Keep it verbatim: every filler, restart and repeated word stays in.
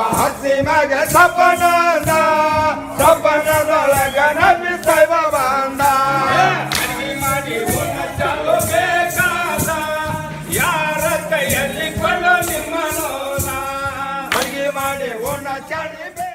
ಹಸಿ ಮ್ಯಾಗ ಸಪನದ ಸಪನದೊಳಗ ನಬಿ ಸಾಯಿಬ ಬಂದ ಅಡಿಗೆ ಮಾಡಿ ಉಣ್ಣ ಚಾಲು ಬೇಕಾದ ಯಾರ ಕೈಯಲ್ಲಿ ಕೊಳ್ಳೋ ನಿಮ್ಮ ನೋದ ಅಡಿಗೆ ಮಾಡಿ ಉಣ್ಣ ಚಾಲಿ